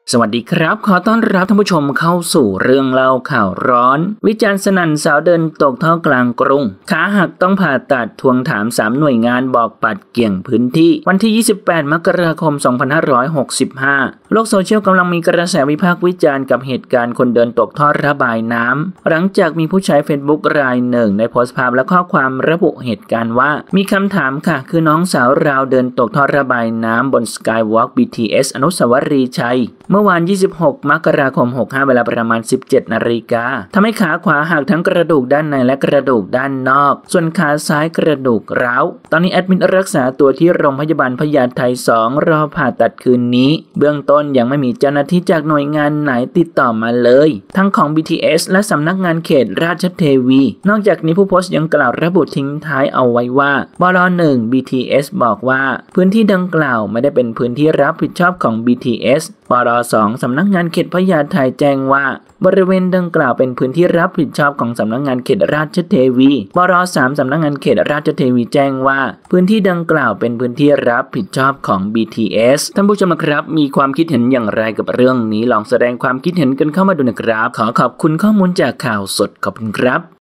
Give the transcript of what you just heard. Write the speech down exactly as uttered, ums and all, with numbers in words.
สวัสดีครับขอต้อนรับท่านผู้ชมเข้าสู่เรื่องเล่าข่าวร้อนวิจารณ์สนั่นสาวเดินตกท่อกลางกรุงขาหักต้องผ่าตัดทวงถามสามหน่วยงานบอกปัดเกี่ยงพื้นที่วันที่ยี่สิบแปดมกราคมสองพันห้าร้อยหกสิบห้าโลกโซเชียลกำลังมีกระแสวิพากษ์วิจารณ์กับเหตุการณ์คนเดินตกท่อระบายน้ำหลังจากมีผู้ใช้ Facebook รายหนึ่งได้โพสต์ภาพและข้อความระบุเหตุการณ์ว่ามีคำถามค่ะคือน้องสาวเราเดินตกท่อระบายน้ำบน Skywalk บี ที เอส อนุสาวรีย์ชัยเมื่อวานยี่สิบหกมกราคมหกสิบห้าเวลาประมาณ สิบเจ็ดนาฬิกาทำให้ขาขวาหักทั้งกระดูกด้านในและกระดูกด้านนอกส่วนขาซ้ายกระดูกร้าวตอนนี้แอดมิดรักษาตัวที่โรงพยาบาลพญาไทสองรอผ่าตัดคืนนี้เบื้องต้นยังไม่มีเจ้าหน้าที่จากหน่วยงานไหนติดต่อมาเลยทั้งของ บี ที เอส และสำนักงานเขตราชเทวีนอกจากนี้ผู้โพสต์ยังกล่าวระบุทิ้งท้ายเอาไว้ว่าบล หนึ่ง บี ที เอส บอกว่าพื้นที่ดังกล่าวไม่ได้เป็นพื้นที่รับผิดชอบของ บี ที เอส บล สอง สำนักงานเขตพญาไทแจ้งว่าบริเวณดังกล่าวเป็นพื้นที่รับผิดชอบของสำนักงานเขตราชเทวีบล สาม สำนักงานเขตราชเทวีแจ้งว่าพื้นที่ดังกล่าวเป็นพื้นที่รับผิดชอบของ บี ที เอส ท่านผู้ชมครับมีความคิดเห็นอย่างไรกับเรื่องนี้ลองแสดงความคิดเห็นกันเข้ามาดูนะครับขอขอบคุณข้อมูลจากข่าวสดขอบคุณครับ